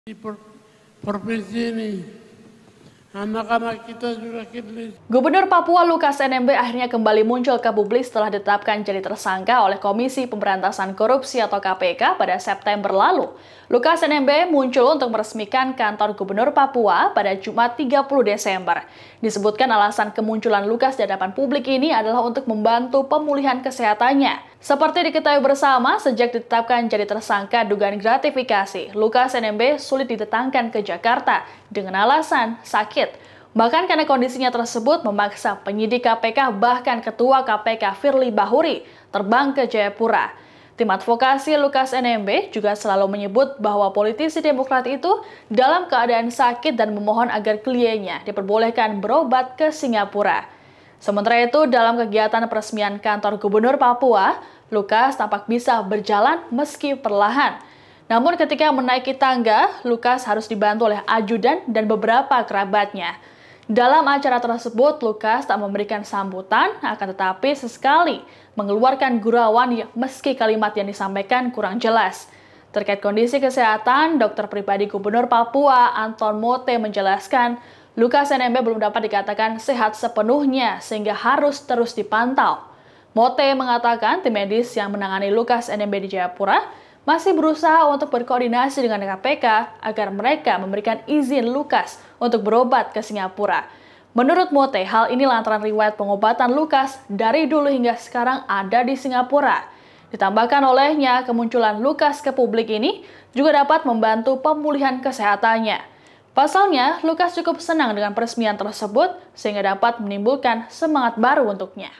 Di provinsi ini, anak-anak kita sudah kidlis. Gubernur Papua Lukas NMB akhirnya kembali muncul ke publik setelah ditetapkan jadi tersangka oleh Komisi Pemberantasan Korupsi atau KPK pada September lalu. Lukas NMB muncul untuk meresmikan kantor Gubernur Papua pada Jumat 30 Desember. Disebutkan alasan kemunculan Lukas di hadapan publik ini adalah untuk membantu pemulihan kesehatannya. Seperti diketahui bersama, sejak ditetapkan jadi tersangka dugaan gratifikasi, Lukas NMB sulit didatangkan ke Jakarta dengan alasan sakit. Bahkan karena kondisinya tersebut memaksa penyidik KPK bahkan Ketua KPK Firly Bahuri terbang ke Jayapura. Tim advokasi Lukas NMB juga selalu menyebut bahwa politisi Demokrat itu dalam keadaan sakit dan memohon agar kliennya diperbolehkan berobat ke Singapura. Sementara itu, dalam kegiatan peresmian kantor Gubernur Papua, Lukas tampak bisa berjalan meski perlahan. Namun ketika menaiki tangga, Lukas harus dibantu oleh ajudan dan beberapa kerabatnya. Dalam acara tersebut, Lukas tak memberikan sambutan, akan tetapi sesekali mengeluarkan gurauan meski kalimat yang disampaikan kurang jelas. Terkait kondisi kesehatan, dokter pribadi Gubernur Papua, Anton Mote, menjelaskan Lukas NMB belum dapat dikatakan sehat sepenuhnya sehingga harus terus dipantau. Mote mengatakan tim medis yang menangani Lukas NMB di Jayapura masih berusaha untuk berkoordinasi dengan KPK agar mereka memberikan izin Lukas untuk berobat ke Singapura. Menurut Mote, hal ini lantaran riwayat pengobatan Lukas dari dulu hingga sekarang ada di Singapura. Ditambahkan olehnya, kemunculan Lukas ke publik ini juga dapat membantu pemulihan kesehatannya. Pasalnya, Lukas cukup senang dengan peresmian tersebut sehingga dapat menimbulkan semangat baru untuknya.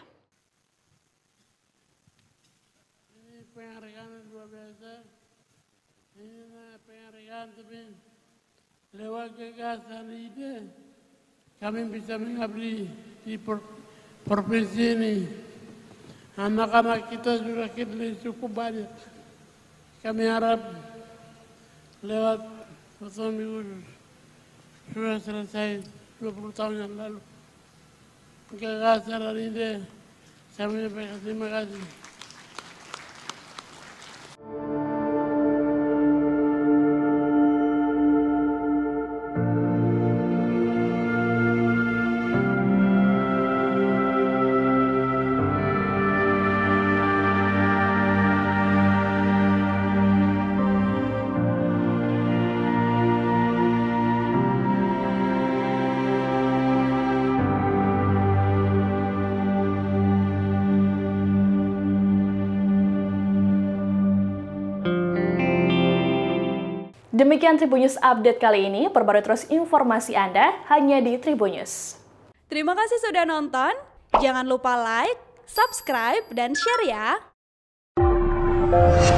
Ini penghargaan luar biasa. Ini penghargaan tapi lewat gagasan ide kami bisa mengabdi di provinsi ini. Anak-anak kita sudah kidlis cukup banyak. Kami harap lewat otonomi khusus sudah selesai 20 tahun yang lalu. Gagasan dan ide, saya menyampaikan terima kasih. Demikian Tribun News Update kali ini. Perbarui terus informasi Anda hanya di Tribun News. Terima kasih sudah nonton. Jangan lupa like, subscribe, dan share ya.